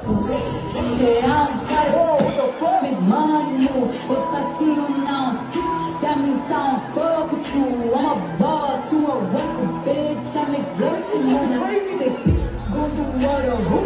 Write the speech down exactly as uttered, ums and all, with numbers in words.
Yeah, I don't got it. Make money move. If I see you now, that means I don't fuck with you. I'm a boss, you a worker, bitch. I make work for you. Go do what a